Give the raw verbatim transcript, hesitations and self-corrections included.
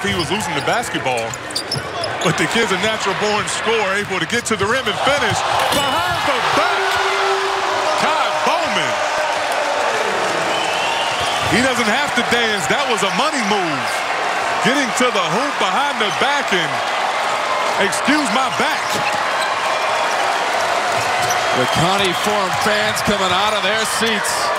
he was losing the basketball. But the kid's a natural-born scorer, able to get to the rim and finish. Behind the back, Ky Bowman. He doesn't have to dance. That was a money move. Getting to the hoop behind the back and excuse my back. The Connie Forum fans coming out of their seats.